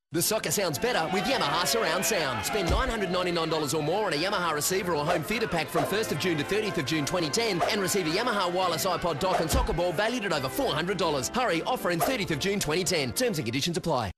The soccer sounds better with Yamaha surround sound. Spend $999 or more on a Yamaha receiver or home theatre pack from 1st of June to 30th of June 2010 and receive a Yamaha wireless iPod dock and soccer ball valued at over $400. Hurry, offer in 30th of June 2010. Terms and conditions apply.